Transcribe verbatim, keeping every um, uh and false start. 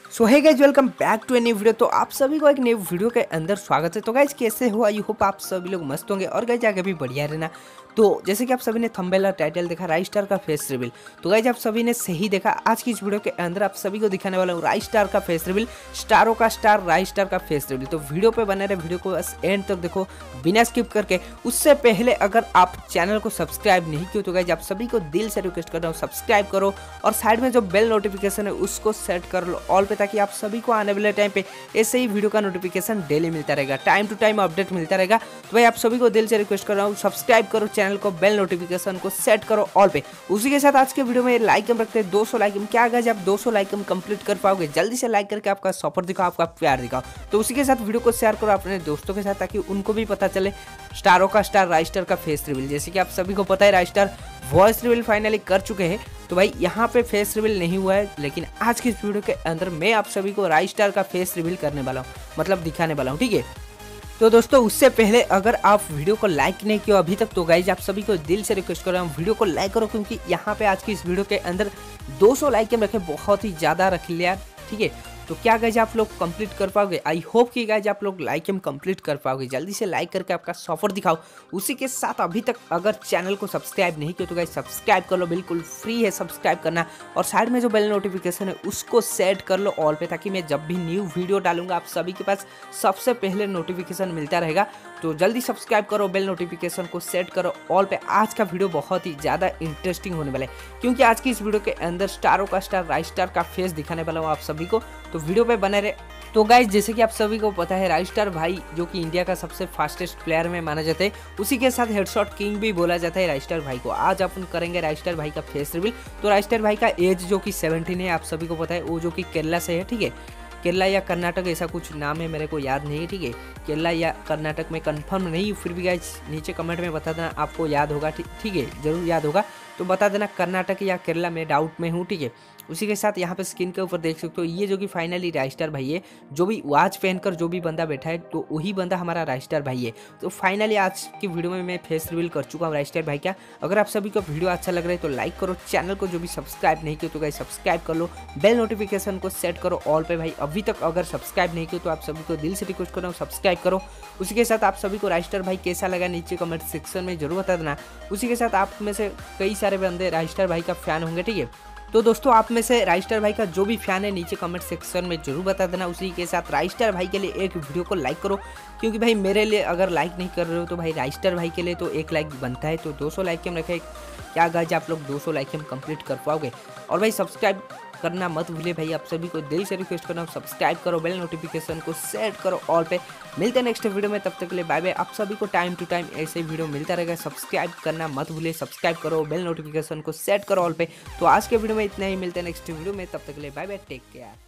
So hey guys, welcome back to a new video. तो आप सभी को एक न्यू वीडियो के अंदर स्वागत है। तो गाइज कैसे हो? आई होप आप सभी लोग मस्त होंगे और गाइज आगे भी बढ़िया रहना। तो जैसे कि आप सभी ने थंबनेल और टाइटल देखा, राइज स्टार का फेस रिवील, तो गाइज आप सभी ने सही देखा। आज की इस वीडियो के अंदर आप सभी को दिखाने वाला हूँ राइज स्टार का फेस रिवील, स्टारों का स्टार राइज स्टार का फेस रिवील। तो वीडियो पे बने रहे, वीडियो को बस एंड तक देखो बिना स्किप करके। उससे पहले अगर आप चैनल को सब्सक्राइब नहीं किया तो गाइज आप सभी को दिल से रिक्वेस्ट कर रहा हूँ, सब्सक्राइब करो और साइड में जो बेल नोटिफिकेशन है उसको सेट कर लो ऑल पे, ताकि आप सभी को आने वाले टाइम पे ऐसे ही वीडियो का नोटिफिकेशन डेली मिलता रहेगा, टाइम टू टाइम अपडेट मिलता रहेगा। तो भाई आप सभी को दिल से रिक्वेस्ट कर रहा हूँ, सब्सक्राइब करो चैनल को, बेल नोटिफिकेशन को सेट करो ऑल पे। उसी के साथ आज के वीडियो में लाइक हम रखते हैं दो सौ लाइक। क्या गाइस आप दो सौ लाइक हम कंप्लीट कर पाओगे? जल्दी से लाइक करके आपका सपोर्ट दिखाओ, आपका प्यार दिखाओ। तो उसी के साथ वीडियो को शेयर करो अपने दोस्तों के साथ, ताकि उनको भी पता चले स्टारों का स्टार राइज स्टार का फेस रिवील। जैसे कि आप सभी को पता है Rise Star voice reveal finally कर चुके हैं, तो भाई यहाँ पे फेस रिवील नहीं हुआ है, लेकिन आज की इस वीडियो के अंदर मैं आप सभी को राइज स्टार का फेस रिवील करने वाला हूँ, मतलब दिखाने वाला हूँ, ठीक है। तो दोस्तों उससे पहले अगर आप वीडियो को लाइक नहीं किया अभी तक, तो गाइज आप सभी को दिल से रिक्वेस्ट कर रहा हूँ वीडियो को लाइक करो, क्योंकि यहाँ पे आज की इस वीडियो के अंदर दो सौ लाइक हम रखे, बहुत ही ज़्यादा रख लिया, ठीक है। तो क्या गाइज आप लोग कंप्लीट कर पाओगे? आई होप कि गाइज आप लोग लाइक हम कंप्लीट कर पाओगे। जल्दी से लाइक करके आपका सपोर्ट दिखाओ। उसी के साथ अभी तक अगर चैनल को सब्सक्राइब नहीं किया तो गाइज सब्सक्राइब कर लो, बिल्कुल फ्री है सब्सक्राइब करना। और साइड में जो बेल नोटिफिकेशन है उसको सेट कर लो ऑल पे, ताकि मैं जब भी न्यू वीडियो डालूंगा आप सभी के पास सबसे पहले नोटिफिकेशन मिलता रहेगा। तो जल्दी सब्सक्राइब करो, बेल नोटिफिकेशन को सेट करो ऑल पे। आज का वीडियो बहुत ही ज़्यादा इंटरेस्टिंग होने वाला है, क्योंकि आज की इस वीडियो के अंदर स्टारों का स्टार राइज स्टार का फेस दिखाने वाला हूँ आप सभी को। तो वीडियो पे बने रहे। तो गाइज जैसे कि आप सभी को पता है राइज स्टार भाई जो कि इंडिया का सबसे फास्टेस्ट प्लेयर में माना जाता है, उसी के साथ हेडशॉट किंग भी बोला जाता है राइज स्टार भाई को। आज अपन करेंगे राइज स्टार भाई का फेस रिवील। तो राइज स्टार भाई का एज जो कि सेवनटीन है, आप सभी को पता है, वो जो कि केरला से है, ठीक है। केरला या कर्नाटक ऐसा कुछ नाम है, मेरे को याद नहीं है, ठीक है। केरला या कर्नाटक में कंफर्म नहीं, फिर भी गाइज नीचे कमेंट में बता देना, आपको याद होगा, ठीक है, जरूर याद होगा तो बता देना कर्नाटक या केरला में डाउट में हूँ, ठीक है। उसी के साथ यहाँ पे स्क्रीन के ऊपर देख सकते हो ये जो कि फाइनली राइज स्टार भाई है, जो भी वॉच पहनकर जो भी बंदा बैठा है तो वही बंदा हमारा राइज स्टार भाई है। तो फाइनली आज की वीडियो में मैं फेस रिवील कर चुका हूँ राइज स्टार भाई का। अगर आप सभी को वीडियो अच्छा लग रहा है तो लाइक करो, चैनल को जो भी सब्सक्राइब नहीं किया तो गाइस सब्सक्राइब कर लो, बेल नोटिफिकेशन को सेट करो ऑल पे। भाई अभी तक अगर सब्सक्राइब नहीं किया तो आप सभी को दिल से रिक्वेस्ट कर रहा हूँ सब्सक्राइब करो। उसी के साथ आप सभी को राइज स्टार भाई कैसा लगा नीचे कमेंट सेक्शन में जरूर बता देना। उसी के साथ आप में से कई सारे बंदे राइज स्टार भाई का फैन होंगे, ठीक है। तो दोस्तों आप में से राइज स्टार भाई का जो भी फैन है नीचे कमेंट सेक्शन में जरूर बता देना। उसी के साथ राइज स्टार भाई के लिए एक वीडियो को लाइक करो, क्योंकि भाई मेरे लिए अगर लाइक नहीं कर रहे हो तो भाई राइज स्टार भाई के लिए तो एक लाइक बनता है। तो दो सौ लाइक हम रखे, क्या गाइस आप लोग दो सौ लाइक हम कंप्लीट कर पाओगे? और भाई सब्सक्राइब करना मत भूलिए, भाई आप सभी को दिल से रिक्वेस्ट करना सब्सक्राइब करो, बेल नोटिफिकेशन को सेट करो ऑल पे। मिलते हैं नेक्स्ट वीडियो में, तब तक के लिए बाय बाय। आप सभी को टाइम टू टाइम ऐसे वीडियो मिलता रहेगा, सब्सक्राइब करना मत भूलिए, सब्सक्राइब करो, बेल नोटिफिकेशन को सेट करो ऑल पे। तो आज के वीडियो में इतना ही, मिलते हैं नेक्स्ट वीडियो में, तब तक के लिए बाय बाय, टेक केयर।